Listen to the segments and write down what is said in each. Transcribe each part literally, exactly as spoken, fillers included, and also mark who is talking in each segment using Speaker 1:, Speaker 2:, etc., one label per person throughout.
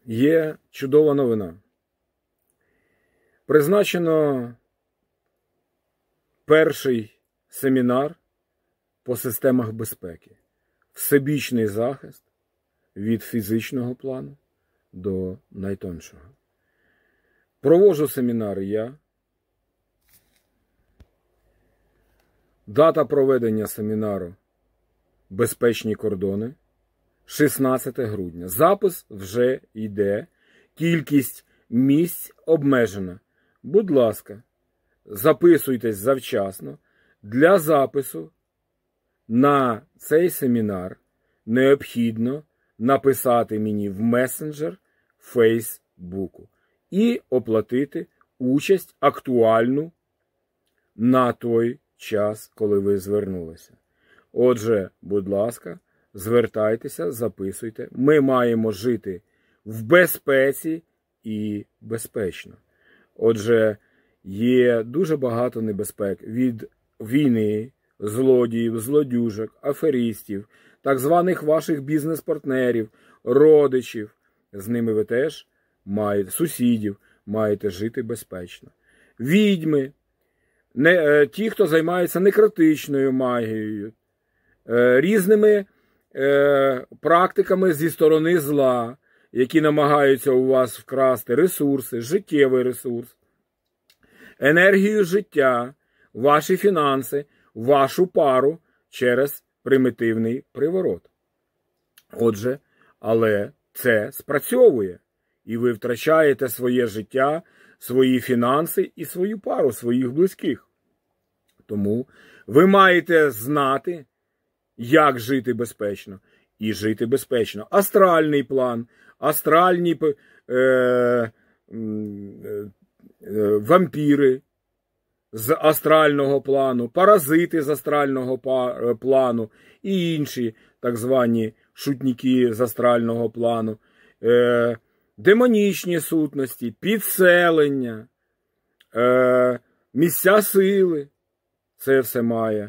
Speaker 1: Є чудова новина. Призначено перший семінар по системах безпеки. Всебічний захист від фізичного плану до найтоншого. Проводжу семінар я. Дата проведення семінару «Безпечні кордони» шістнадцяте грудня. Запис вже йде. Кількість місць обмежена. Будь ласка, записуйтесь завчасно. Для запису на цей семінар необхідно написати мені в месенджер Фейсбуку і оплатити участь актуальну на той час, коли ви звернулися. Отже, будь ласка, звертайтеся, записуйте. Ми маємо жити в безпеці і безпечно. Отже, є дуже багато небезпек від війни, злодіїв, злодюжок, аферистів, так званих ваших бізнес-партнерів, родичів. З ними ви теж маєте, сусідів, маєте жити безпечно. Відьми, не, ті, хто займається некротичною магією, різними е, практиками зі сторони зла, які намагаються у вас вкрасти ресурси, життєвий ресурс, енергію життя, ваші фінанси, вашу пару через примітивний приворот. Отже, але це спрацьовує. І ви втрачаєте своє життя, свої фінанси і свою пару, своїх близьких. Тому ви маєте знати, як жити безпечно. І жити безпечно. Астральний план, астральні е, е, е, вампіри з астрального плану, паразити з астрального плану і інші так звані шутники з астрального плану, е, демонічні сутності, підселення, е, місця сили. Це все має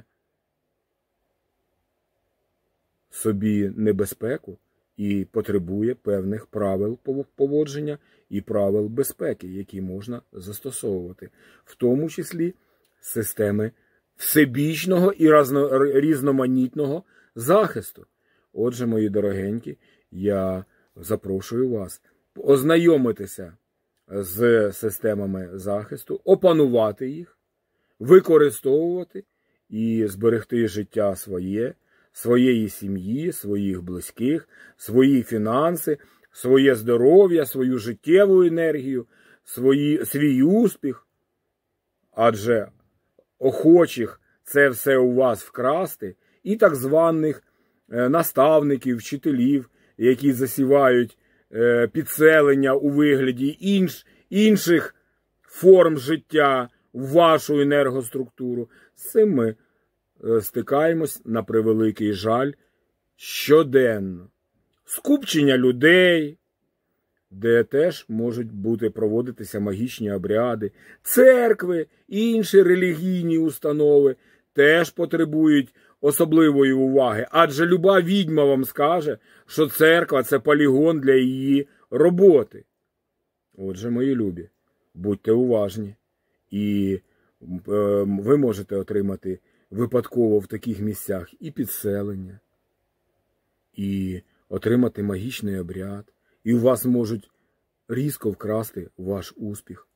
Speaker 1: собі небезпеку і потребує певних правил поводження і правил безпеки, які можна застосовувати. В тому числі системи всебічного і різноманітного захисту. Отже, мої дорогенькі, я запрошую вас ознайомитися з системами захисту, опанувати їх, використовувати і зберегти життя своє, своєї сім'ї, своїх близьких, свої фінанси, своє здоров'я, свою життєву енергію, свої, свій успіх. Адже охочих це все у вас вкрасти, і так званих наставників, вчителів, які засівають підселення у вигляді інш, інших форм життя в вашу енергоструктуру. З цим ми стикаємось, на превеликий жаль, щоденно. Скупчення людей, де теж можуть бути проводитися магічні обряди, церкви і інші релігійні установи теж потребують особливої уваги. Адже люба відьма вам скаже, що церква – це полігон для її роботи. Отже, мої любі, будьте уважні. І е, ви можете отримати випадково в таких місцях і підселення, і отримати магічний обряд, і у вас можуть різко вкрасти ваш успіх.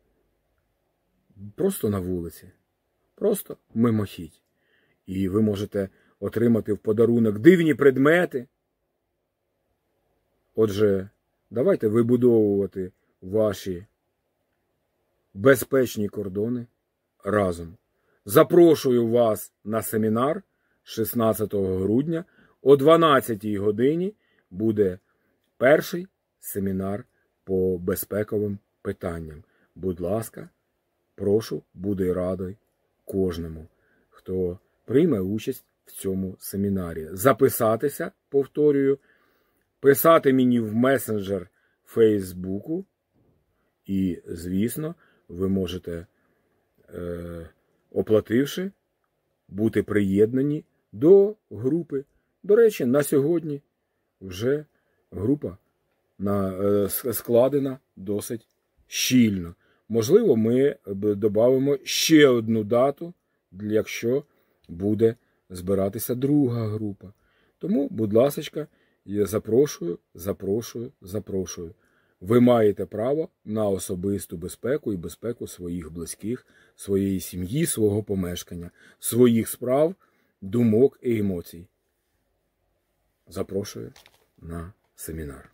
Speaker 1: Просто на вулиці, просто мимохідь. І ви можете отримати в подарунок дивні предмети. Отже, давайте вибудовувати ваші безпечні кордони разом. Запрошую вас на семінар шістнадцятого грудня о дванадцятій годині буде перший семінар по безпековим питанням. Будь ласка, прошу, буду радий кожному, хто прийме участь в цьому семінарі. Записатися, повторюю, писати мені в месенджер Фейсбуку і, звісно, ви можете, е, оплативши, бути приєднані до групи. До речі, на сьогодні вже група на, е, складена досить щільно. Можливо, ми додамо ще одну дату, якщо буде збиратися друга група. Тому, будь ласка, я запрошую, запрошую, запрошую. Ви маєте право на особисту безпеку і безпеку своїх близьких, своєї сім'ї, свого помешкання, своїх справ, думок і емоцій. Запрошую на семінар.